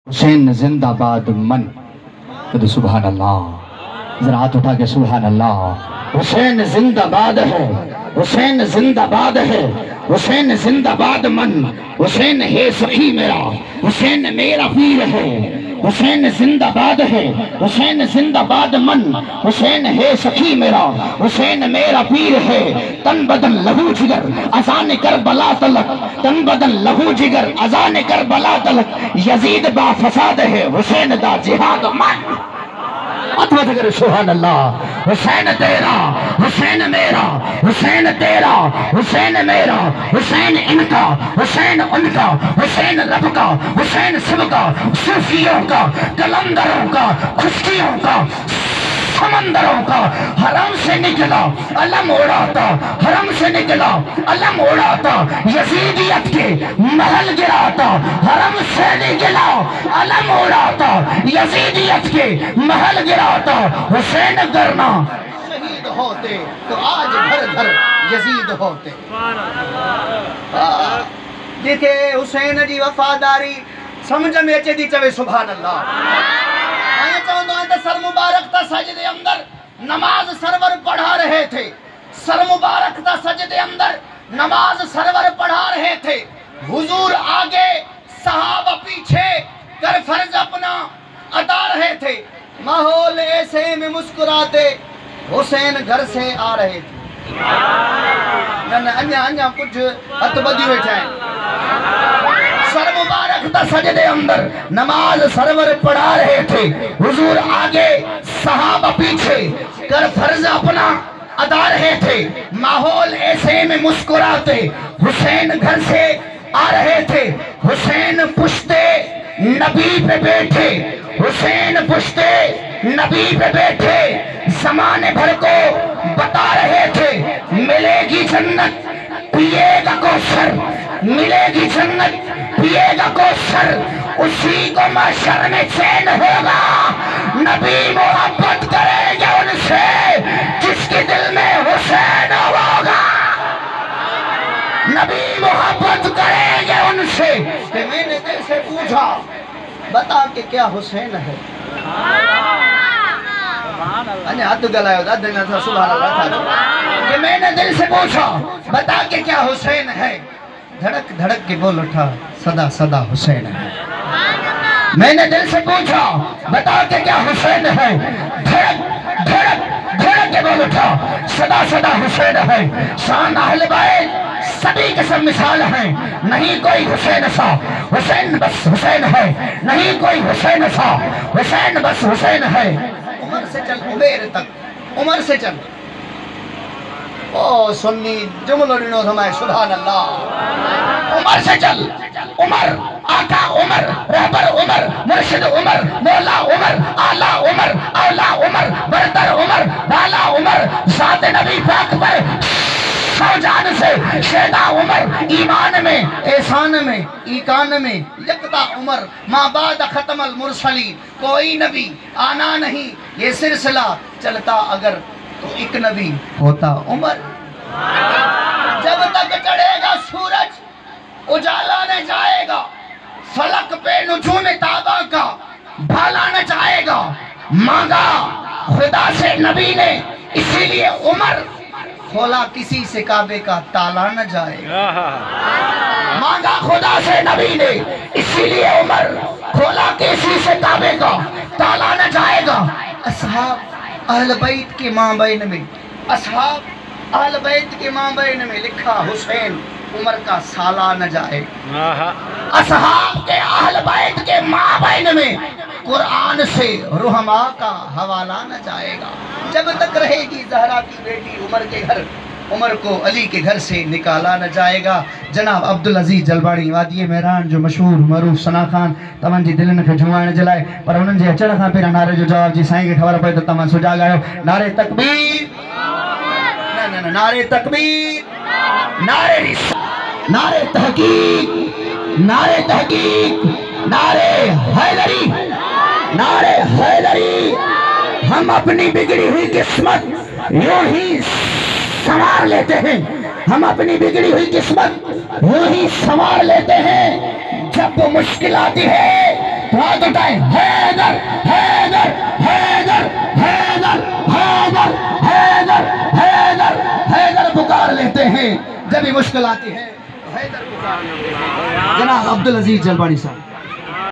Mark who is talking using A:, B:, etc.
A: حسین زندہ باد من تو سبحان اللہ، ذرا ہاتھ اٹھا کے سبحان اللہ۔ حسین زندہ باد ہے، حسین زندہ باد ہے، حسین زندہ باد من، حسین ہے سخی میرا، حسین میرا پیر ہے، حسین زندہ باد ہے، حسین زندہ باد من، حسین ہے سخی میرا، حسین میرا پیر ہے۔ تن بدن لہو جگر اذان کربلا تلک، تن بدن لہو جگر اذان کربلا تلک، یزید با فساد ہے، حسین دا جہاد من۔ اتوت کر سبحان اللہ۔ حسین تیرا، حسین میرا، حسین تیرا، حسین میرا، حسین ان کا، حسین ان کا، حسین رب کا، حسین سب کا، صوفیوں کا، کلندروں کا، خشکیوں کا، سمندروں کا۔ حرم سے نکلا علم اڑاتا، حرم سے نکلا علم اڑاتا، یزیدیت کے محل گراتا، حرم سے نکلا علم اڑاتا، یزیدیت کے محل گراتا۔ حسین کرنا شہید ہوتے تو آج گھر گھر یزید ہوتے۔
B: جتھے حسین جی وفاداری سمجھ میں اچے دی چوے سبحان اللہ۔ آئے چاہوں تو سر مبارک تا سجدے اندر نماز سرور پڑھا رہے تھے، سر مبارک تا سجدے اندر نماز سرور پڑھا رہے تھے، حضور آگے صحابہ پیچھے کر فرض اپنا ادا رہے تھے، ماحول ایسے میں مسکراتے حسین گھر سے آ رہے تھے۔ انجا کچھ ہتھ بدی بیٹھا ہے۔ سر مبارک تا سجدے اندر نماز سرور پڑھا رہے تھے، حضور آگے صحابہ پیچھے کر فرض اپنا ادا رہے تھے، ماحول ایسے میں مسکراتے حسین گھر سے آ رہے تھے۔ حسین پشتے نبی پہ بیٹھے، حسین پشتے نبی پہ بیٹھے، زمانے بھر کو بتا رہے تھے ملے گی جنت پیے گا کوثر، ملے گی جنت پیے گا کوثر، اسی کو محشر میں چین ہوگا۔ نبی محبت کریں گے ان سے جس کے دل میں حسین ہوگا، نبی محبت کریں گے ان سے۔ کہ میں نے دل سے پوچھا بتا کہ کیا حسین ہے؟ ہاتھ گلائے تھا دن تھا سبحان اللہ تھا کہ میں نے دل سے پوچھا بتا کہ کیا حسین ہے؟ دھڑک دھڑک کے بول اٹھا صدا صدا حسین ہے۔ میں نے دل سے پوچھا بتا کہ کیا حسین ہے؟ دھڑک دھڑک دھڑک کے بول اٹھا صدا صدا حسین ہے۔ شان اہل بیت سبھی کے سب مثال ہیں، نہیں کوئی حسین سا، حسین بس حسین ہے، نہیں کوئی حسین سا، حسین بس حسین ہے۔ عمر سے چل عبیر تک، عمر سے چل او سنی جملہ رنو سمائے سبحان اللہ۔ عمر سے چل، عمر آقا عمر، رہبر عمر، مرشد عمر، مولا عمر، آلہ عمر، اولا عمر، برتر عمر، بالا عمر، ذات نبی پاک پر سو جان سے شیدہ عمر، ایمان میں احسان میں ایقان میں یکتا عمر، ماں بعد ختم المرسلین، کوئی نبی آنا نہیں، یہ سلسلہ چلتا اگر تو ایک نبی ہوتا عمر۔ جب تک چڑھے گا سورج اجالا نہ جائے گا، فلک پہ نجوم تابہ کا بھالا نہ جائے گا، مانگا خدا سے نبی نے اسی لیے عمر، کھولا کسی سے کعبے کا تالا نہ جائے گا۔ مانگا خدا سے نبی نے اسی لیے عمر، کھولا کسی سے کعبے کا تالا نہ جائے گا۔ اصحاب اہل بیت کے ماں بین میں، اصحاب اہل بیت کے ماں بین میں لکھا حسین عمر کا سالہ نہ جائے گا۔ اصحاب کے اہل بیت کے ماں بین میں قرآن سے رحماء کا حوالہ نہ جائے گا۔ جب تک رہے گی زہرا کی بیٹی عمر کے گھر، عمر کو علی کے گھر سے نکالا نہ جائے گا۔ جناب عبدالعزیز جلبانی وادی مہران جو مشہور معروف ثنا خان تمن جی دلن کے جھوائن جلائے پر انہن جی اچڑ خان پھر نعرے جو جواب جی سائیں کے خبر پڑے تو تمن سجا گئے نعرے تکبیر، نعرے تکبیر، نعرے رسالت، نعرے تحقیق، نعرے تحقیق، نعرے حیدری، نعرے حیدری۔ ہم اپنی بگڑی ہوئی قسمت یوں ہی سنوار لیتے ہیں، ہم اپنی بگڑی ہوئی قسمت یوں ہی سنوار لیتے ہیں۔ جب وہ مشکل آتی ہے ہاتھ اٹھائیں، حیدر حیدر حیدر حیدر حیدر حیدر حیدر حیدر پکار لیتے ہیں جب بھی مشکل آتی ہے، حیدر پکار لیتے ہیں۔ جناب عبدالعزیز جلبانی صاحب